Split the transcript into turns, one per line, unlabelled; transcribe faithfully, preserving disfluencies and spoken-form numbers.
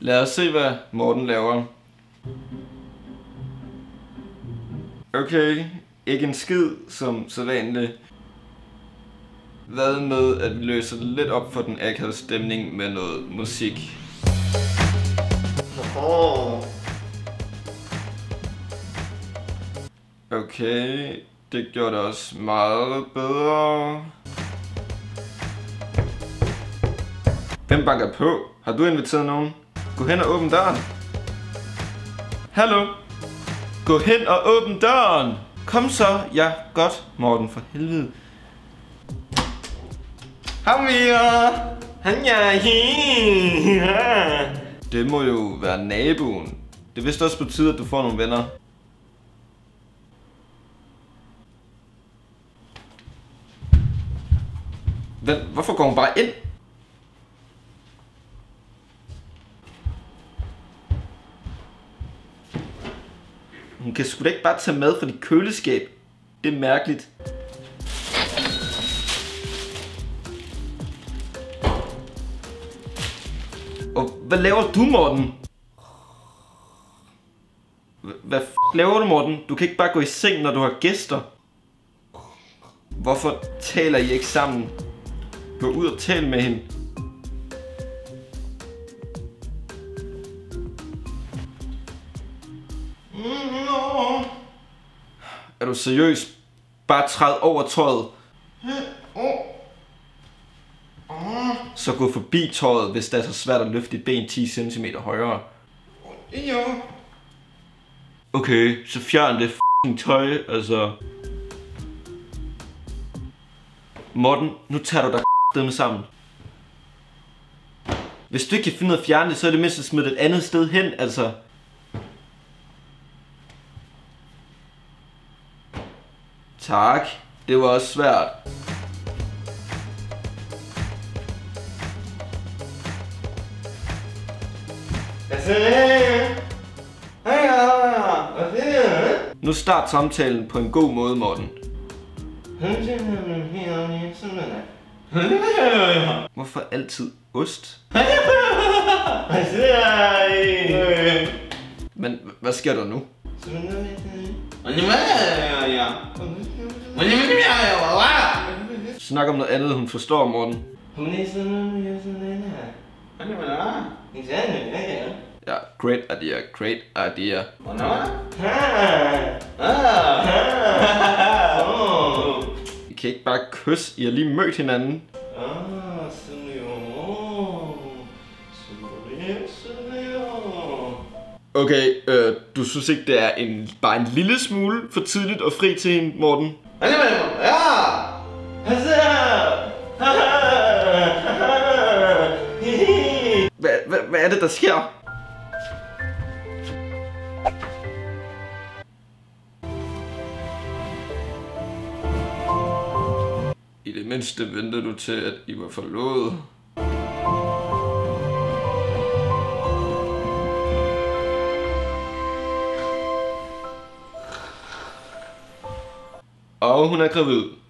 Lad os se, hvad Morten laver. Okay, ikke en skid som sædvanligt. Hvad med, at vi løser lidt op for den akavede stemning med noget musik? Okay, det gjorde det også meget bedre. Hvem banker på? Har du inviteret nogen? Gå hen og åbn døren. Hallo? Gå hen og åbn døren! Kom så! Ja, godt, Morten, for helvede. Hamia! Det må jo være naboen. Det vist også betyder, at du får nogle venner. Hvad? Hvorfor går hun bare ind? Hun kan sgu da ikke bare tage mad fra dit køleskab. Det er mærkeligt. Og hvad laver du, Morten? Hvad f*** laver du, Morten? Du kan ikke bare gå i seng, når du har gæster. Hvorfor taler I ikke sammen? Gå ud og tal med hende. Er du seriøs? Bare træd over tøjet. Så gå forbi tøjet, hvis det er så svært at løfte dit ben ti centimeter højere. Okay, så fjern det f***ing tøj, altså. Morten, nu tager du dig f***ing sammen. Hvis du ikke kan finde ud af at fjerne det, så er det mindst at smide det et andet sted hen, altså. Tak. Det var også svært. Nu start samtalen på en god måde, Morten. Hvorfor altid ost? Men hvad sker der nu? Snak om noget andet, hun forstår, Morten. Ja, great idea, great idea. I kan ikke bare kysse, I har lige mødt hinanden. Okay, øh, du synes ikke, det er en, bare en lille smule for tidligt og fri til hende, Morten? Hvad, hvad, hvad er det, der sker? I det mindste venter du til, at I var forlovet. Og hun er gravid.